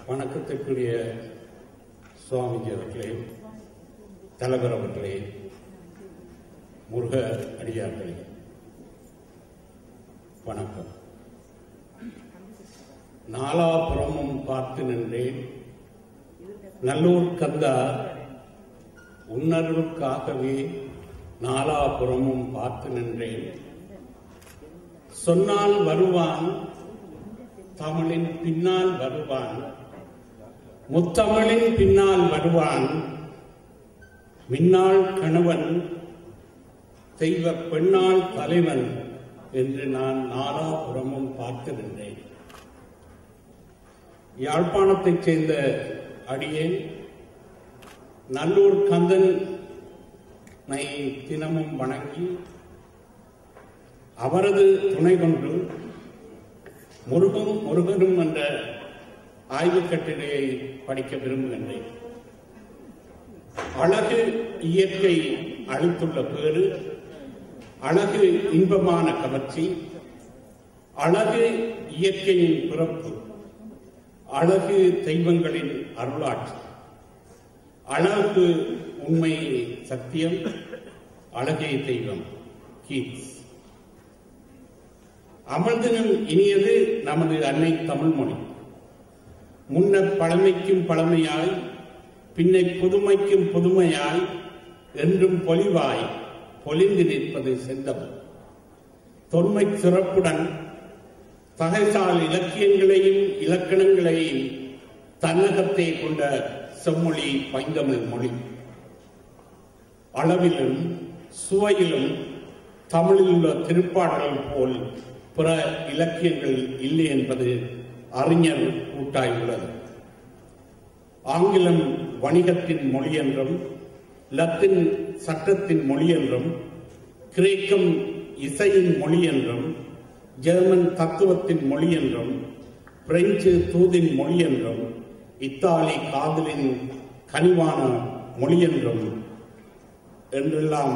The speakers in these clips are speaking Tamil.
வணக்கத்திற்குரிய சுவாமிஜி அவர்களே, தலைவர் அவர்களே, முருக அடியார்களே, வணக்கம். நாலாபுறமும் பார்த்து நின்றேன், நல்லூர் கந்தா உன்னருளுக்காகவே நாலாபுறமும் பார்த்து நின்றேன். சொன்னால் வருவான், தமிழின் பின்னால் வருவான், முத்தமிழின் பின்னால் வருவான், மின்னாள் கணவன் தெய்வ பெண்ணாள் தலைவன் என்று நான் நாலாபுறமும் பார்த்திருந்தேன். யாழ்ப்பாணத்தைச் சேர்ந்த அடியேன் நல்லூர் கந்தனை தினமும் வணங்கி அவரது துணை கொண்டு முருகனும் என்ற ஆய்வுக் கட்டுரையை படிக்க விரும்புகின்றேன். அழகு இயற்கை அளித்துள்ள பேறு, அழகு இன்பமான கவர்ச்சி, அழகு இயற்கையின் பிறப்பு, அழகு தெய்வங்களின் அருளாட்சி, அழகு உண்மை சத்தியம், அழகே தெய்வம். கீட்ஸ். அமிர்தனும் இனியது நமது அன்னை தமிழ் மொழி. முன்ன பழமைக்கும் பழமையாய், பின்னை புதுமைக்கும் புதுமையாய், என்றும் பொலிவாய் பொலிந்து நிற்பது செந்தமிழ். தொன்மை சிறப்புடன் தகைசால் இலக்கியங்களையும் இலக்கணங்களையும் தன்னகத்தை கொண்ட செம்மொழி பைந்தமிழ் மொழி. அளவிலும் சுவையிலும் தமிழில் உள்ள திருப்பாடல்கள் போல் பிற இலக்கியங்கள் இல்லை என்பது அறிஞர் கூட்டாயுள்ளது. ஆங்கிலம் வணிகத்தின் மொழி என்றும், லத்தீன் சட்டத்தின் மொழி என்றும், கிரேக்கம் இசையின் மொழி என்றும், ஜெர்மன் தத்துவத்தின் மொழி என்றும், பிரெஞ்சு தூதின் மொழி என்றும், இத்தாலி காதலின் கனிவான மொழி என்றெல்லாம்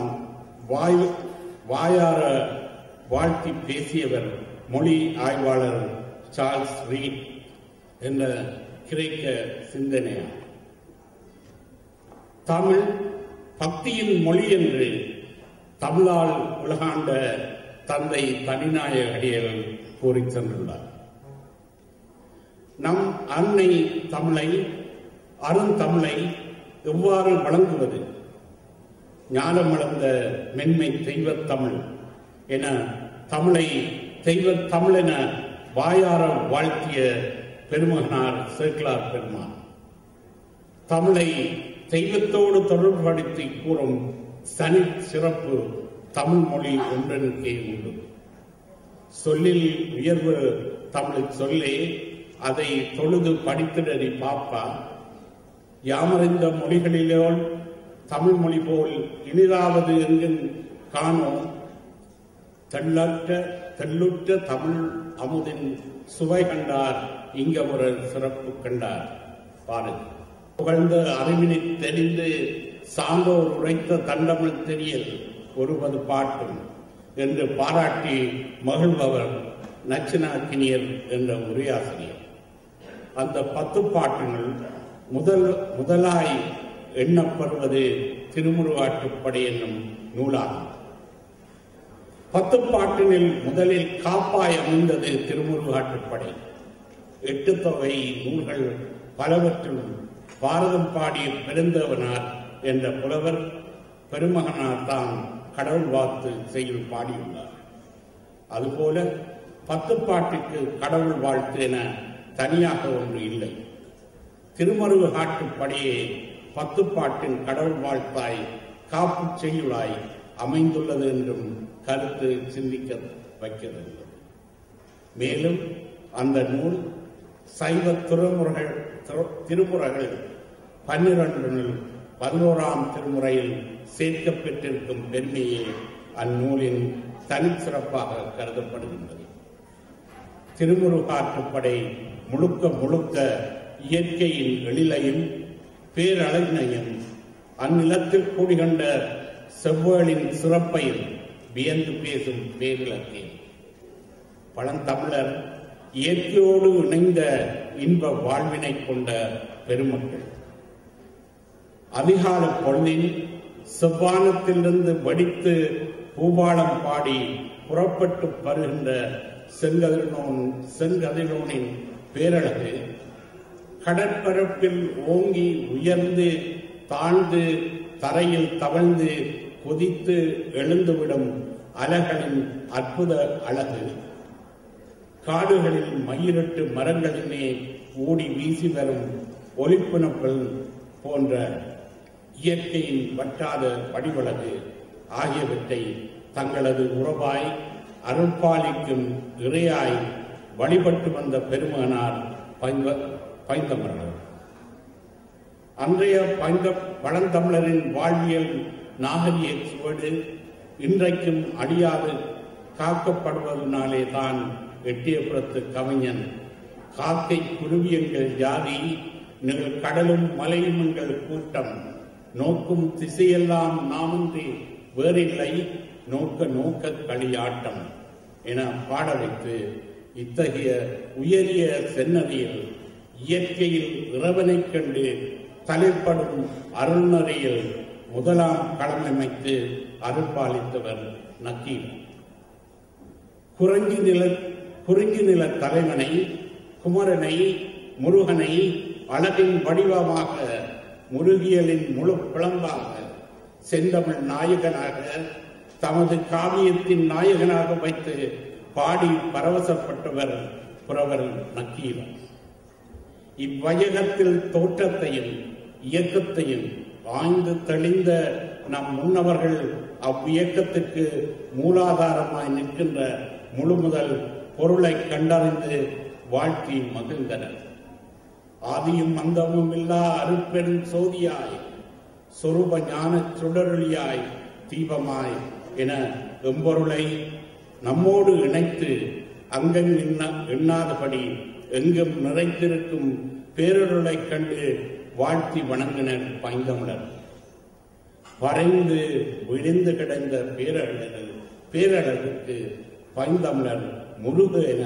வாயார வாழ்த்தி பேசியவர் மொழி ஆய்வாளர் சார்ல்ஸ் ரீட் என்ற கிரேக்க சிந்தனையார். தமிழ் பக்தியின் மொழி என்று தமிழால் உலகாண்ட தந்தை தனிநாயக அடிகள் கூறி சென்றுள்ளார். நம் அன்னை தமிழை, அருந்தமிழை எவ்வாறு வழங்குவது? ஞானமளந்த மென்மை தெய்வத்தமிழ் என தமிழை தெய்வத்தமிழ் என வாயார வாழ்த்திய பெருமகனார் சேக்கிழார் பெருமான். தமிழை தெய்வத்தோடு தொடர்புபடுத்தி கூறும் தனி சிறப்பு தமிழ் மொழி ஒன்றனுக்கே உண்டு. சொல்லில் உயர்வு தமிழ் சொல்லே, அதை தொழுது படித்திடறி பாப்பா. யாமறிந்த மொழிகளிலோ தமிழ் மொழி போல் இனிதாவது எங்கும் காணோம். தெள்ளுற்ற தமிழ் அமுதின் சுவை கண்டார், இங்க ஒரு சிறப்பு கண்டார். பாருங்கள். புகழ்ந்த அறிவினை தெரிந்து சான்றோர் உரைத்த தண்டமிழ் தெரியல் ஒருவது பாட்டும் என்று பாராட்டி மகிழ்பவர் நச்சினார்க்கினியர் என்ற உரையாசிரியர். அந்த 10 பாட்டுகள் முதலாய் எண்ணப்படுவது திருமுருகாற்றுப்படை என்னும் நூலாகும். 10 பாட்டினில் முதலில் காப்பாய் அமைந்தது திருமுருகாற்றுப்படை. 8 தொகை நூல்கள் பலவற்றுள் பாரதம் பாடிய பெருந்தவனார் என்ற புலவர் பெருமகனார் தான் கடவுள் வாழ்த்து செய்யுள் பாடியுள்ளார். அதுபோல 10 பாட்டுக்கு கடவுள் வாழ்த்து என தனியாக ஒன்று இல்லை. திருமுருகாற்றுப்படையே 10 பாட்டின் கடவுள் வாழ்த்தாய் காப்பு செய்யுளாய் அமைந்துள்ளது என்றும் கருத்து சிந்திக்க வைக்கிறது. மேலும் அந்த நூல் சைவ திருமுறைகள் 12 11ஆம் திருமுறையில் சேர்க்கப்பட்டிருக்கும் பெருமையே அந்நூலின் தனிச்சிறப்பாக கருதப்படுகின்றது. திருமுருகாற்றுப்படை முழுக்க இயற்கையின் எழிலையும் பேரழகினையும் அந்நிலத்தில் கூடிகண்ட செவ்வேளின் சிறப்பையும் வியந்து பேசும் பேரிலக்கியம். பழந்தமிழர் இயற்கையோடு இணைந்த இன்ப வாழ்வினை கொண்ட பெருமக்கள். அதிகால பொழுதில் செவ்வானத்திலிருந்து வடித்து பூபாலம் பாடி புறப்பட்டு பருகின்ற செங்கதிரோனின் பேரழகு கடற்பரப்பில் ஓங்கி உயர்ந்து தாழ்ந்து தரையில் தவழ்ந்து கொதித்து எழுந்துவிடும் அலைகளின் அற்புத அழகு, காடுகளில் மயிரிட்டு மரங்களிலே ஓடி வீசி வரும் ஒளிப்புணப்பல் போன்ற இயற்கையின் வட்டாத படிவழகு ஆகியவற்றை தங்களது உறவாய் அருள்பாலிக்கும் இறையாய் வழிபட்டு வந்த பெருமகனார் பைந்தமிழர். அன்றைய பழந்தமிழரின் வாழ்வியல் நாகரிக சுவடு இன்றைக்கும் அழியாது காக்கப்படுவதனாலே தான் எட்டியபுரத்து கவிஞன் காக்கை குருவியங்கள் ஜாதி நிகழ் கடலும் மலையும் எங்கள் கூட்டம் நோக்கும் திசையெல்லாம் நாமின்றி வேறில்லை நோக்க நோக்க களியாட்டம் என பாட வைத்து இத்தகைய உயரிய செந்நதியில் இயற்கையில் இறைவனைக் கண்டு தலைப்படும் அருள்நறையில் முதலாம் களமமைத்து அருள்பாலித்தவர் நக்கீரர். குறிஞ்சி நில தலைவனை குமரனை முருகனை அழகின் வடிவமாக முருகியலின் முழு பிளம்பாக செந்தமிழ் நாயகனாக தமது காவியத்தின் நாயகனாக வைத்து பாடி பரவசப்பட்டவர் புரவர் நக்கீரர். இவ்வையகத்தில் தோற்றத்தையும் இயக்கத்தையும் ஆய்ந்து தெளிந்த நம் முன்னவர்கள் அவ்வியக்கத்துக்கு மூலாதாரமாய் நிற்கின்ற முழுமுதல் பொருளை கண்டறிந்து வாழ்த்தி மகிழ்ந்தனர். ஆதியும் அந்தமும் இல்லா அருட்பெரும் சோதியாய் சொரூப ஞான சுடரொளியாய் தீபமாய் என எம்பொருளை நம்மோடு இணைத்து அங்கும் எண்ணாதபடி எங்கும் நிறைத்திருக்கும் பேரருளை கண்டு வாழ்த்தி வணங்கினர் பைந்தமிழர். வரைந்து விழுந்து கிடந்த பேரழகுக்கு பைந்தமிழர் முருகு என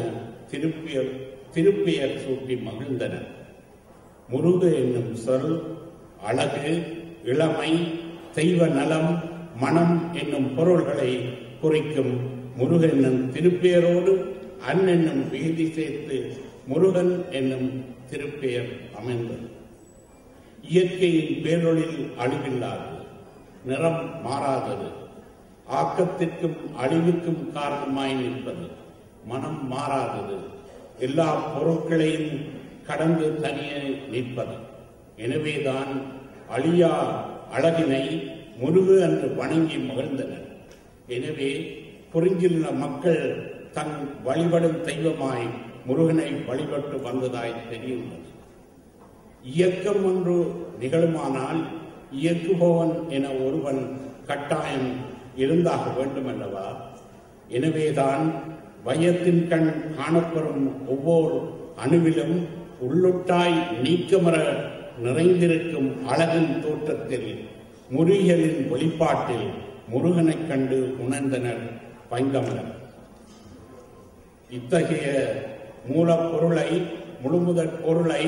திருப்பெயர் சூட்டி மகிழ்ந்தனர். முருகு என்னும் சொல் அழகு, இளமை, தெய்வ நலம், மனம் என்னும் பொருள்களை குறிக்கும். முருகன் என்னும் திருப்பெயரோடு அன் என்னும் விகுதி சேர்த்து முருகன் என்னும் திருப்பெயர் அமைந்தது. இயற்கையின் பேரொழில் அழிவில்லாதது, நிறம் மாறாதது, ஆக்கத்திற்கும் அழிவுக்கும் காரணமாய் நிற்பது, மனம் மாறாதது, எல்லா பொருட்களையும் கடந்து தனியே நிற்பது. எனவேதான் அழியா அழகினை முருகு என்று வணங்கி மகிழ்ந்தனர். எனவே குறிஞ்சிலுள்ள மக்கள் தன் வழிபடும் தெய்வமாய் முருகனை வழிபட்டு வந்ததாய் தெரியுள்ளது. இயக்கம் ஒன்று நிகழுமானால் இயக்குபவன் என ஒருவன் கட்டாயம் இருந்தாக வேண்டும் அல்லவா? எனவேதான் வையத்தின் கண் காணப்பெறும் ஒவ்வொரு அணுவிலும் உள்ளுட்டாய் நீக்கமர நிறைந்திருக்கும் அழகின் தோற்றத்தில் முருகியலின் வெளிப்பாட்டில் முருகனைக் கண்டு உணர்ந்தனர் பைந்தமிழர். இத்தகைய மூலப்பொருளை முழுமுதற் பொருளை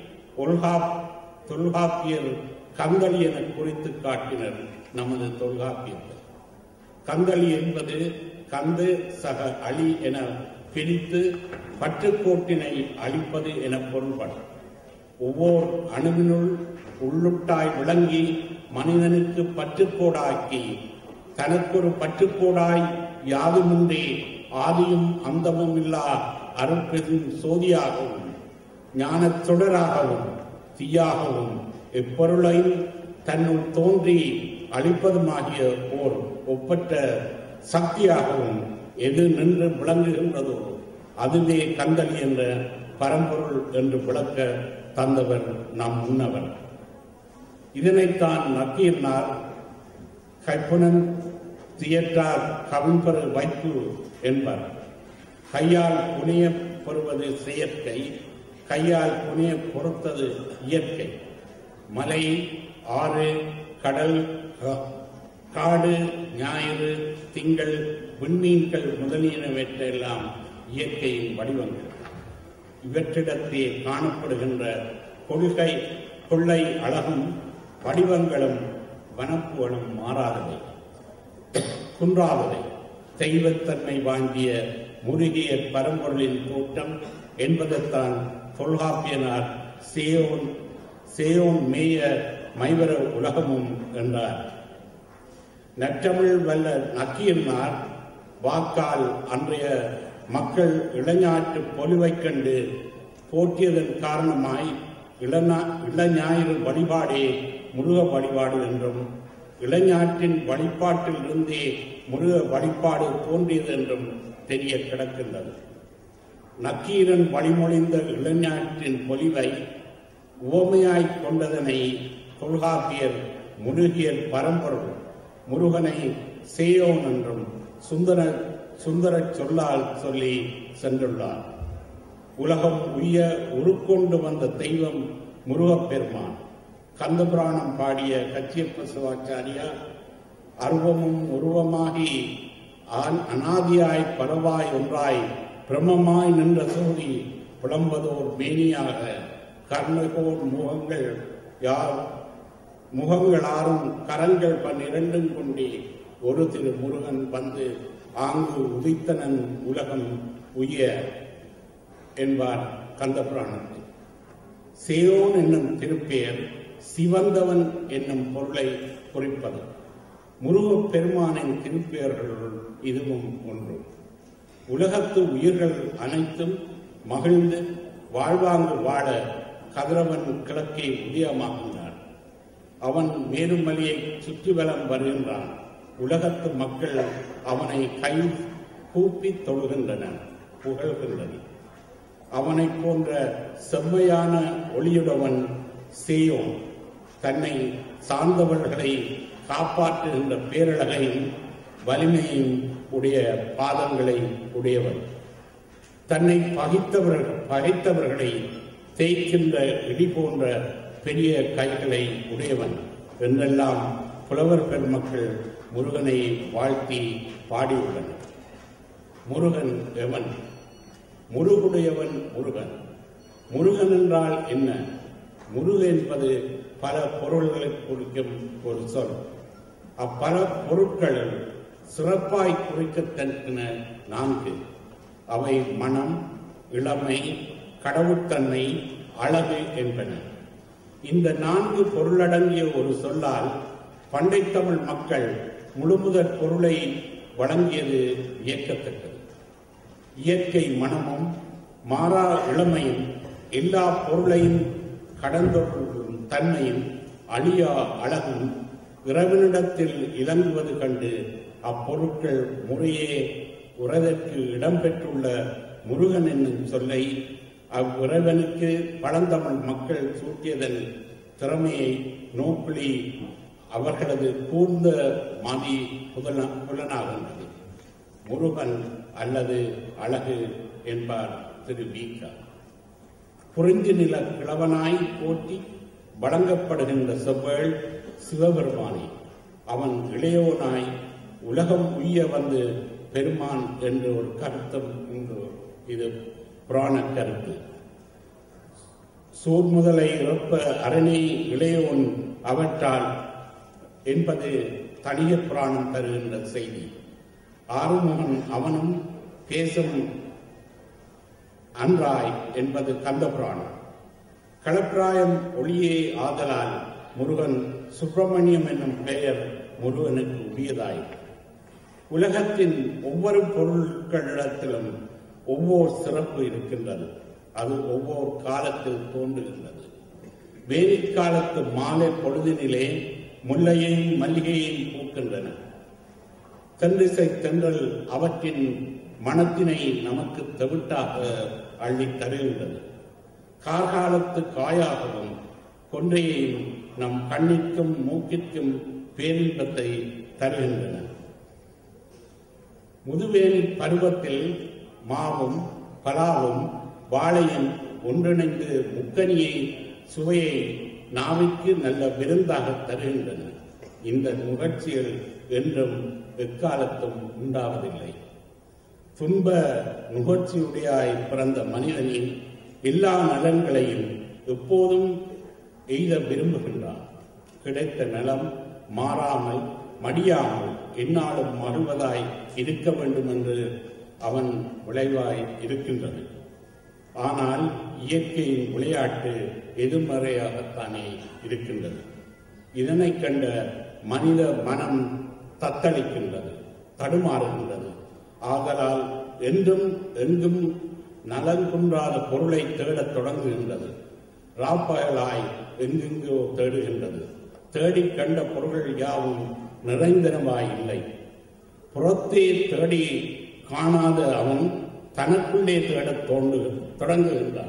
தொல்காப்பியர் கந்தளி என குறித்து காட்டினர். நமது தொல்காப்பியர்கள் கந்தளி என்பது கந்து சக அழி என பிரித்து பற்றுக்கோட்டினை அழிப்பது என பொருள்படும். ஒவ்வொரு அணுவினுள் உள்ளுட்டாய் விளங்கி மனிதனுக்கு பற்றுக்கோடாக்கி தனக்கொரு பற்றுக்கோடாய் யாதுமின்றி ஆதியும் அந்தமும் இல்லா அருட்பெரும் சோதியாகவும் ஞானச் சுடராகவும் தீயாகவும் எப்பொருளையும் தன்னுள் தோன்றி அழிப்பதுமாகிய ஓர் ஒப்பற்ற சக்தியாகவும் எது நின்று விளங்குகின்றதோ அதுவே கந்தளி என்ற பரம்பொருள் என்று விளக்க தந்தவர் நம் முன்னவர். இதனைத்தான் நக்கீரனார் கைப்புணன் தியற்றார் கவின்பெறு வைப்பு என்பார். கையால் புனிய பெறுவது செயற்கை, கையால் புனிய பொறுத்தது இயற்கை. மலை, ஆறு, கடல், காடு, ஞாயிறு, திங்கள், விண்மீன்கள் முதலியனவற்றெல்லாம் இயற்கையின் வடிவங்கள். இவற்றிடத்தே காணப்படுகின்ற கொள்ளை அழகும் வடிவங்களும் வனப்புகளும் மாறாதவை, குன்றாதவை, தெய்வத்தன்மை வாங்கிய முருகிய பரம்பொருளின் தோட்டம் என்பதைத்தான் தொல்காப்பியனார் சேயோன் மேய மைவர உலகமும் என்றார். நற்றமிழ் வல்ல நக்கீரனார் வாக்கால் அன்றைய மக்கள் இளஞாற்று பொலிவைக் கண்டு போற்றியதன் காரணமாய் இளஞாயிறு வழிபாடே முருக வழிபாடு என்றும், இளஞாற்றின் வழிபாட்டில் இருந்தே முருக வழிபாடு தோன்றியது என்றும் தெரிய கிடக்கின்றது. நக்கீரன் வழிமொழிந்த இளஞாற்றின் பொலிவை உவமையாய்க் கொண்டதனை தொல்காப்பியர் முருகியல் பரம்பொருள் முருகனை சேயோன் என்றும் சுந்தர சொல்லால் சொல்லி சென்றுள்ளார். உலகம் உய்ய உருக்கொண்டு வந்த தெய்வம் முருகப்பெருமான். கந்தபுராணம் பாடிய கச்சியப்ப சிவாச்சாரியார் அருவமும் உருவமாகி அனாதியாய் பரவாய் ஒன்றாய் பிரமமாய் நின்ற சோதி புலம்பதோர் மேனியாக கர்ணகோர் முகங்களாரும் கரங்கள் 12 கொண்டே ஒரு திரு முருகன் வந்து ஆங்கு உதித்தனன் உலகம் உய்ய என்பார் கந்தபுராணத்தில். சேயோன் என்னும் திருப்பெயர் சிவந்தவன் என்னும் பொருளை குறிப்பது. முருகப் பெருமானின் திருப்பெயர்களுள் இதுவும் ஒன்று. உலகத்து உயிர்கள் அனைத்தும் மகிழ்ந்து வாழ்வாங்கு வாழ கதிரவன் கிழக்கே உதயமாகின்றான். அவன் மேருமலையை சுற்றி வலம் வருகின்றான். உலகத்து மக்கள் அவனை கை கூப்பி தொழுகின்றனர், புகழ்கின்றனர். அவனை போன்ற செம்மையான ஒளியுடவன் சேயோன் தன்னை சார்ந்தவர்களை காப்பாற்றுகின்ற பேரழகையும் வலிமையும் உடைய பாதங்களை உடையவன். தன்னை பகைத்தவர்களை தேய்க்கின்ற இடி போன்ற பெரிய கைகளை உடையவன் என்றெல்லாம் புலவர் பெருமக்கள் முருகனை வாழ்த்தி பாடியுள்ளனர். முருகன் எவன்? முருகுடையவன் முருகன். முருகன் என்றால் என்ன? முருகு என்பது பல பொருள்களை குறிக்கும் ஒரு சொல். அப்பல பொருட்களில் சிறப்பாய் குறிக்கத்தக்க 4. அவை மனம், இளமை, கடவுத்தன்மை, அழகு என்பன. இந்த 4 பொருளடங்கிய ஒரு சொல்லால் பண்டை தமிழ் மக்கள் முழுமுதற் பொருளை வழங்கியது வியக்கத்தக்கது. இயற்கை மனமும் மாறா இளமையும் எல்லா பொருளையும் கடந்தொழும் தன்மையும் அழியா அழகும் இறைவனிடத்தில் இலங்குவது கண்டு அப்பொருட்கள் முறையே உறதற்கு இடம்பெற்றுள்ள முருகன் என்னும் சொல்லை அவ்விறைவனுக்கு பழந்தமிழ் மக்கள் சூட்டியதன் திறமையை நோக்குழி அவர்களது கூர்ந்த மதி புலனாகின்றது. முருகன் அல்லது அழகு என்பார் திரு வீக்கா. குறிஞ்சி நில கிழவனாய் போற்றி வழங்கப்படுகின்ற செவ்வேள் சிவபெருமானே. அவன் இளையோனாய் உலகம் உய்ய வந்து பெருமான் என்று ஒரு கருத்தும் உண்டு. இது புராண கருத்து. சூர் முதலை இறப்ப அரணை இளையோன் அவற்றால் என்பது தனிய புராணம் தருகின்ற செய்தி. ஆறுமுகன் அவனும் பேசும் அன்றாய் என்பது கந்த புராணம். களப்பிராயம் ஒளியே ஆதலால் முருகன் சுப்பிரமணியம் என்னும் பெயர் முருகனுக்கு உரியதாய். உலகத்தின் ஒவ்வொரு பொருட்களிடத்திலும் ஒவ்வொரு சிறப்பு இருக்கின்றது. அது ஒவ்வொரு காலத்தில் தோன்றுகின்றது. வேனிற்காலத்து மாலை பொழுதினிலே முல்லையையும் மல்லிகையையும் பூக்கின்றன. தென்திசை தென்றல் அவற்றின் மனத்தினை நமக்கு தவிட்டாக அள்ளி தருகின்றது. கார்காலத்து காயாகவும் கொன்றையையும் நம் கண்ணிற்கும் மூக்கிற்கும் பேரின்பத்தை தருகின்றன. முதுவேலி பருவத்தில் மாவும் பலாவும் வாழையும் ஒன்றிணைந்து முக்கனியை சுவையை நாவிற்கு நல்ல விருந்தாக தருகின்றன. இந்த முகழ்ச்சிகள் என்றும் எக்காலத்தும் உண்டாவதில்லை. துன்ப நுகர்ச்சியுடையாய் பிறந்த மனிதனின் எல்லா நலன்களையும் எப்போதும் எய்த விரும்புகின்றான். கிடைத்த நலம் மாறாமல் மடியாமல் எந்நாளும் மறுவதாய் இருக்க வேண்டும் என்று அவன் விளைவாய் இருக்கின்றது. ஆனால் இயற்கையின் விளையாட்டு எதிர்மறையாகத்தானே இருக்கின்றது. இதனை கண்ட மனித மனம் தத்தளிக்கின்றது, தடுமாறுகின்றது. ஆதலால் என்றும் எங்கும் நலன் குன்றாத பொருளை தேடத் தொடங்குகின்றது. ராப்பகலாய் எங்கெங்கோ தேடுகின்றது. தேடிக் கண்ட பொருள்கள் யாவும் நிரந்தரமாய் இல்லை. புறத்தே தேடி காணாத அவன் தனக்குள்ளே தேடத் தொடங்குகின்றான்.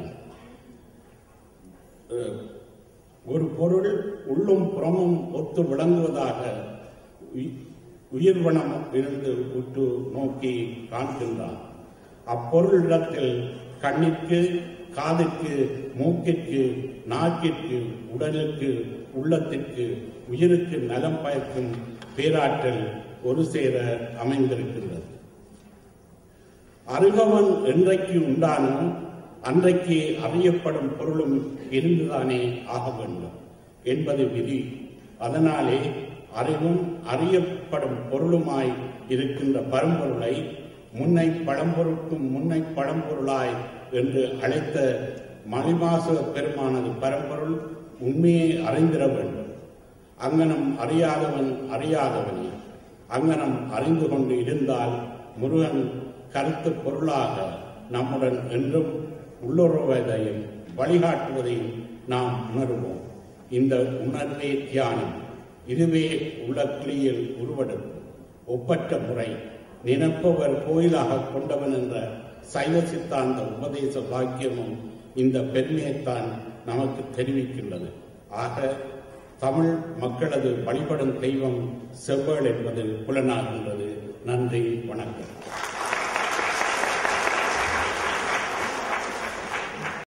ஒரு பொருள் உள்ளும் புறமும் ஒத்து விளங்குவதாக உயிர்வனம் இருந்து உற்று நோக்கி காண்கின்றான். அப்பொருளிடத்தில் கண்ணிற்கு, காதுக்கு, மூக்கிற்கு, நாக்கிற்கு, உடலுக்கு, உள்ளத்திற்கு, உயிருக்கு நலம் பயக்கும் பேராற்றல் ஒரு சேர அமைந்திருக்கின்றது. அறிபவன் என்றைக்கு உண்டானோ அன்றைக்கு அறியப்படும் பொருளும் இருந்துதானே ஆக வேண்டும் என்பது விதி. அதனாலே அறிவும் அறியப்படும் பொருளுமாய் இருக்கின்ற பரம்பொருளை முன்னை பழம்பொருளுக்கும் முன்னை பழம்பொருளாய் என்று அழைத்த மணிவாசக பெருமானது பரம்பொருள் உண்மையை அறிந்திட வேண்டும். அங்கனம் அறியாதவன் அறியாதவனே. அங்கனம் அறிந்து கொண்டு இருந்தால் முருகன் கருத்து பொருளாக நம்முடன் என்றும் உள்ளுறவதையும் வழிகாட்டுவதையும் நாம் உணர்வோம். இந்த உணர்வே தியானம். இதுவே உள்ள கிளியில் உருவெடுக்கும் ஒப்பற்ற முறை. நினைப்பவர் கோயிலாக கொண்டவன் என்ற சைவ சித்தாந்த உபதேச பாக்கியமும் இந்த பெருமையைத்தான் நமக்கு தெரிவிக்கின்றது. ஆக தமிழ் மக்களது வழிபடும் தெய்வம் செவ்வாள் என்பது புலனாகின்றது. நன்றி, வணக்கம்.